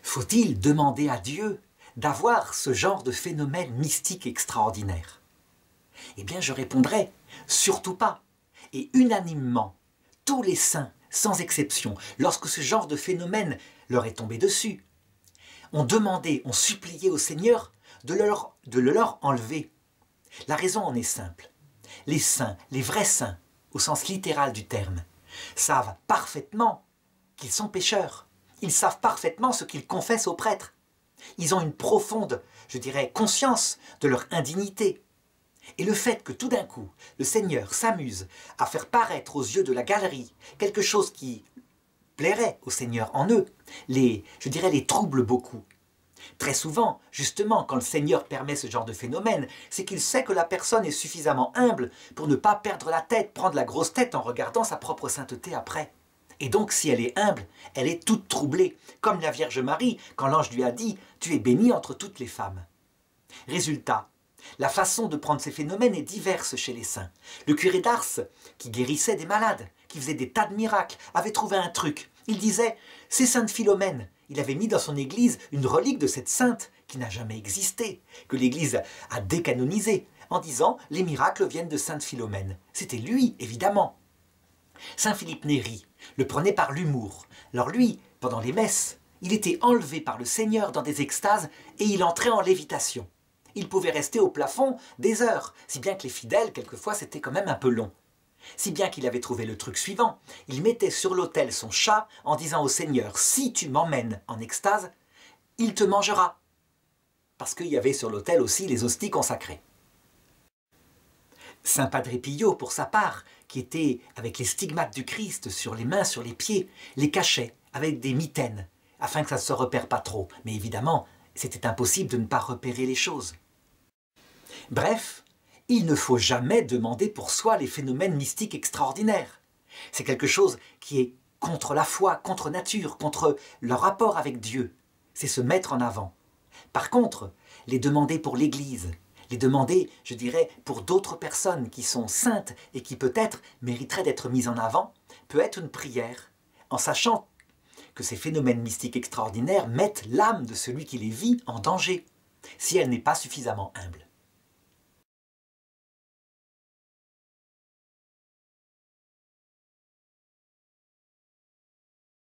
Faut-il demander à Dieu d'avoir ce genre de phénomène mystique extraordinaire? Eh bien, je répondrai, surtout pas. Et unanimement, tous les saints, sans exception, lorsque ce genre de phénomène leur est tombé dessus, ont demandé, ont supplié au Seigneur de le leur enlever. La raison en est simple. Les saints, les vrais saints, au sens littéral du terme, savent parfaitement qu'ils sont pécheurs. Ils savent parfaitement ce qu'ils confessent aux prêtres. Ils ont une profonde, je dirais, conscience de leur indignité. Et le fait que tout d'un coup, le Seigneur s'amuse à faire paraître aux yeux de la galerie quelque chose qui plairait au Seigneur en eux, je dirais, les trouble beaucoup. Très souvent, justement, quand le Seigneur permet ce genre de phénomène, c'est qu'il sait que la personne est suffisamment humble pour ne pas perdre la tête, prendre la grosse tête en regardant sa propre sainteté après. Et donc, si elle est humble, elle est toute troublée, comme la Vierge Marie, quand l'ange lui a dit « Tu es bénie entre toutes les femmes ». Résultat, la façon de prendre ces phénomènes est diverse chez les saints. Le curé d'Ars, qui guérissait des malades, qui faisait des tas de miracles, avait trouvé un truc. Il disait « C'est Sainte Philomène ». Il avait mis dans son église une relique de cette sainte qui n'a jamais existé, que l'église a décanonisée, en disant « Les miracles viennent de Sainte Philomène ». C'était lui, évidemment. Saint Philippe Néri le prenait par l'humour. Alors lui, pendant les messes, il était enlevé par le Seigneur dans des extases et il entrait en lévitation. Il pouvait rester au plafond des heures, si bien que les fidèles, quelquefois, c'était quand même un peu long. Si bien qu'il avait trouvé le truc suivant, il mettait sur l'autel son chat en disant au Seigneur « Si tu m'emmènes en extase, il te mangera ». Parce qu'il y avait sur l'autel aussi les hosties consacrées. Saint Padre Pio, pour sa part, qui était avec les stigmates du Christ sur les mains, sur les pieds, les cachait avec des mitaines, afin que ça ne se repère pas trop. Mais évidemment, c'était impossible de ne pas repérer les choses. Bref, il ne faut jamais demander pour soi les phénomènes mystiques extraordinaires. C'est quelque chose qui est contre la foi, contre nature, contre le rapport avec Dieu. C'est se mettre en avant. Par contre, les demander pour l'Église, les demander, je dirais, pour d'autres personnes qui sont saintes et qui peut-être mériteraient d'être mises en avant, peut être une prière, en sachant que ces phénomènes mystiques extraordinaires mettent l'âme de celui qui les vit en danger, si elle n'est pas suffisamment humble.